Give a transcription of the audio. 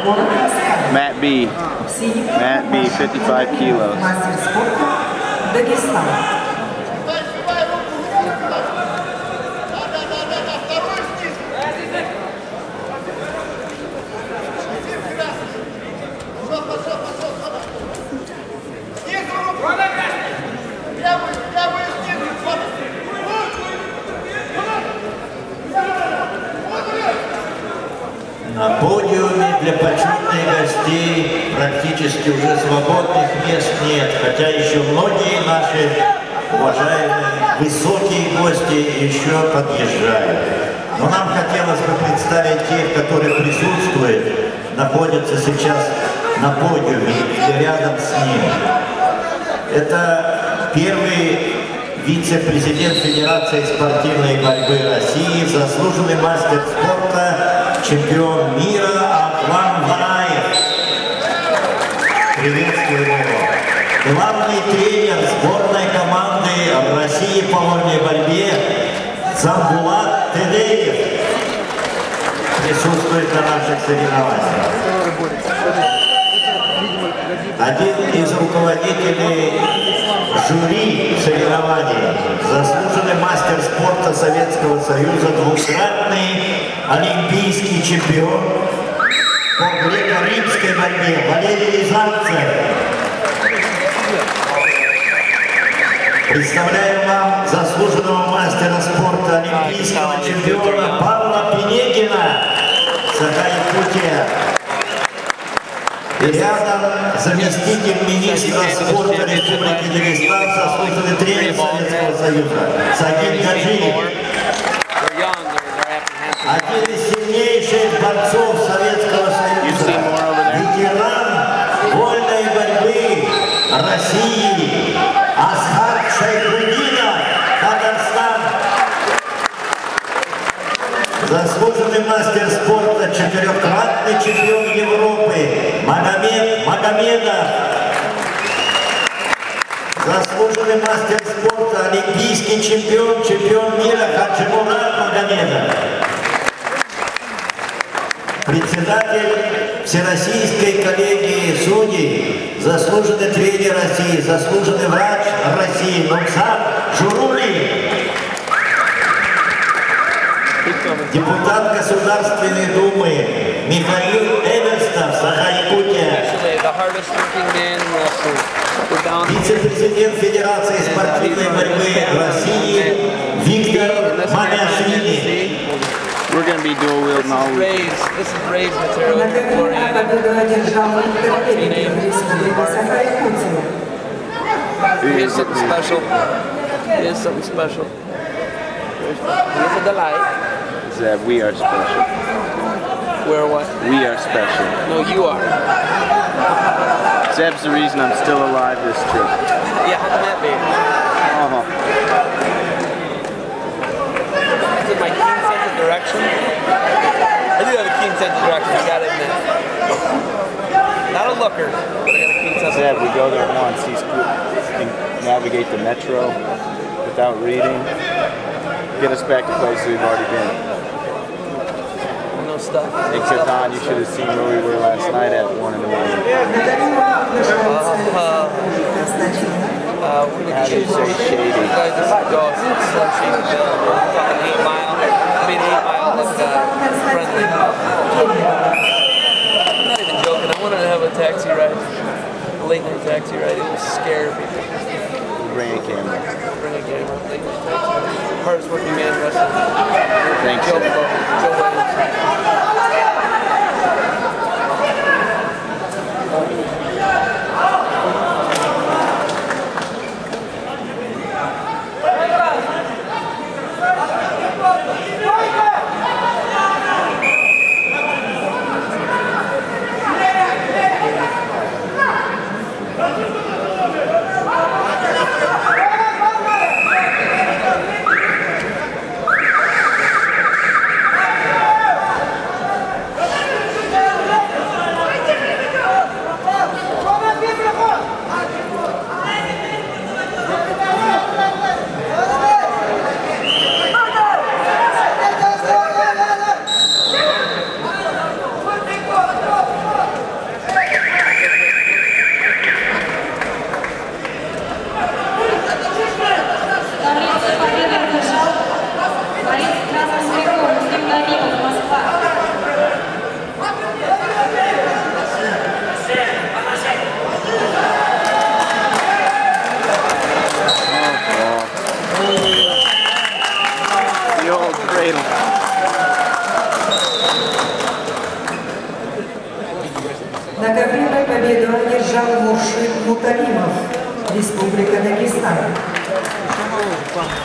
Matt B. Matt B, 55 kilos. На подиуме для почетных гостей практически уже свободных мест нет, хотя еще многие наши уважаемые высокие гости еще подъезжают. Но нам хотелось бы представить тех, которые присутствуют, находятся сейчас на подиуме или рядом с ним. Это первый вице-президент Федерации спортивной борьбы России, заслуженный мастер спорта, чемпион мира Аглан Ванаев. Приветствую его. Главный тренер сборной команды России по вольной борьбе Замбулат Тедеев присутствует на наших соревнованиях. Один из руководителей жюри соревнований, заслуженный мастер спорта Советского Союза, двукратный олимпийский чемпион по греко-римской борьбе Валерий Рязанцев. Представляем вам заслуженного мастера спорта олимпийского чемпиона Павла Пенегина, Саха-Якутия. И рядом заместитель министра спорта Республики Дагестан, заслуженный тренер Советского Союза Сагид Гаджиев. Один из сильнейших борцов Советского Союза, ветеран вольной борьбы России Асхат Шайхутдинов, Татарстан. Заслуженный мастер спорта, четырехкратный чемпион Европы Магомед Магомедов. Заслуженный мастер спорта, олимпийский чемпион, чемпион мира Хаджимурат Магомедов. Председатель Всероссийской коллегии судей, заслуженный тренер России, заслуженный врач России Нурсат Журули. Депутат Государственной Думы Михаил Эверстов, Саха-Якутия. Вице-президент Федерации спортивной борьбы России Виктор Мамяшвили. We're going to be dual wielding all week. This is raised material. Here's something special. Here's something special. Here's a delight. Zeb, we are special. We're what? We are special. No, you are. Zeb's the reason I'm still alive this trip. Yeah, how can that be? Is it my keen sense of direction? I do have a keen sense of direction, I gotta admit. Not a looker, but I got a keen sense of direction. Zeb, we go there once. He's can navigate the metro without reading. Get us back to places we've already been. No stuff. Hey, Kazan, you should have seen where we were last night at 1 in the morning. How do you say shady? You guys just go so shady. Talking 8 Mile. I mean 8 Mile look friendly. I'm not even joking. I wanted to have a taxi ride. A late night taxi ride. It will scare people. Bring a camera. Bring a camera. Late night taxi ride. Hardest working man in wrestling. Thanks. Joe Williams. На ковре победу одержал Муршид Муталимов, Республика Дагестан.